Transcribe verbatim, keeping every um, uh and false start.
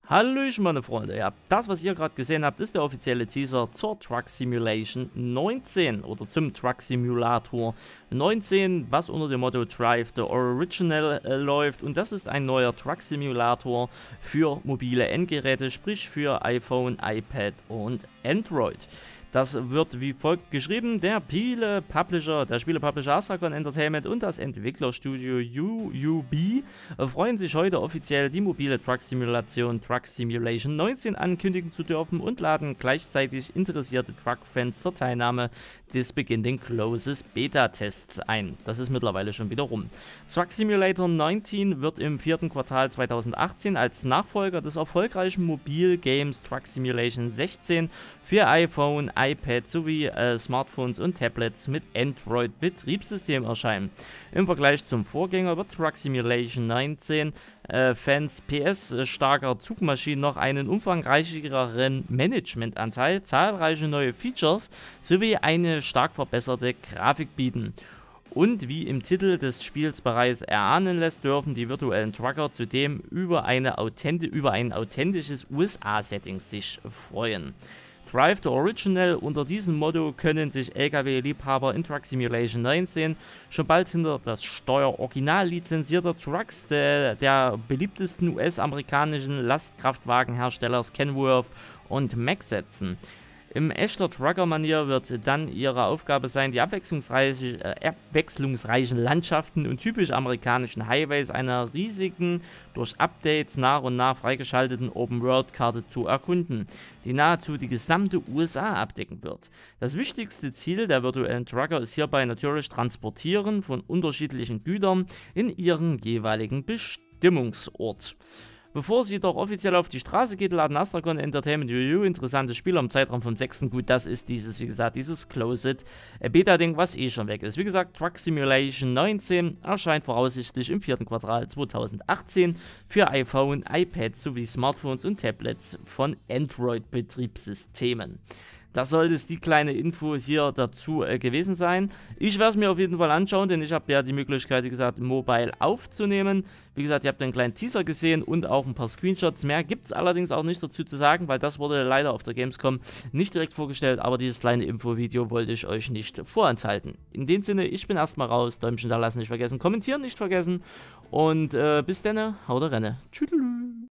Hallöchen meine Freunde, ja, das was ihr gerade gesehen habt, ist der offizielle Teaser zur Truck Simulation neunzehn oder zum Truck Simulator neunzehn, was unter dem Motto Drive the Original äh, läuft, und das ist ein neuer Truck Simulator für mobile Endgeräte, sprich für iPhone, iPad und Android. Das wird wie folgt geschrieben: Der Spiele-Publisher, der Spiele-Publisher Astragon Entertainment und das Entwicklerstudio U U B freuen sich heute offiziell die mobile Truck-Simulation Truck Simulation neunzehn ankündigen zu dürfen und laden gleichzeitig interessierte Truck-Fans zur Teilnahme des beginnenden Closes Beta-Tests ein. Das ist mittlerweile schon wieder rum. Truck Simulator neunzehn wird im vierten Quartal zweitausendachtzehn als Nachfolger des erfolgreichen Mobil-Games Truck Simulation sechzehn für iPhone, iPad sowie äh, Smartphones und Tablets mit Android-Betriebssystem erscheinen. Im Vergleich zum Vorgänger wird Truck Simulation neunzehn äh, Fans P S äh, starker Zugmaschinen noch einen umfangreicheren Managementanteil, zahlreiche neue Features sowie eine stark verbesserte Grafik bieten. Und wie im Titel des Spiels bereits erahnen lässt, dürfen die virtuellen Trucker zudem über, eine authenti über ein authentisches U S A-Setting sich freuen. Drive the Original: Unter diesem Motto können sich L K W-Liebhaber in Truck Simulation neunzehn schon bald hinter das Steuer original lizenzierter Trucks der, der beliebtesten U S-amerikanischen Lastkraftwagenherstellers Kenworth und Mack setzen. Im echter Trucker-Manier wird dann ihre Aufgabe sein, die abwechslungsreiche, äh, abwechslungsreichen Landschaften und typisch amerikanischen Highways einer riesigen, durch Updates nach und nach freigeschalteten Open-World-Karte zu erkunden, die nahezu die gesamte U S A abdecken wird. Das wichtigste Ziel der virtuellen Trucker ist hierbei natürlich Transportieren von unterschiedlichen Gütern in ihren jeweiligen Bestimmungsort. Bevor sie doch offiziell auf die Straße geht, laden Astragon Entertainment U U interessante Spiele im Zeitraum vom sechsten Gut, das ist dieses, wie gesagt, dieses Closed Beta-Ding, was eh schon weg ist. Wie gesagt, Truck Simulation neunzehn erscheint voraussichtlich im vierten Quartal zweitausendachtzehn für iPhone, iPad sowie Smartphones und Tablets von Android-Betriebssystemen. Das sollte es die kleine Info hier dazu äh, gewesen sein. Ich werde es mir auf jeden Fall anschauen, denn ich habe ja die Möglichkeit, wie gesagt, mobile aufzunehmen. Wie gesagt, ihr habt einen kleinen Teaser gesehen und auch ein paar Screenshots. Mehr gibt es allerdings auch nicht dazu zu sagen, weil das wurde leider auf der Gamescom nicht direkt vorgestellt, aber dieses kleine Infovideo wollte ich euch nicht vorenthalten. In dem Sinne, ich bin erstmal raus. Däumchen da lassen nicht vergessen, kommentieren nicht vergessen und äh, bis dann, haut rein. Tschüss.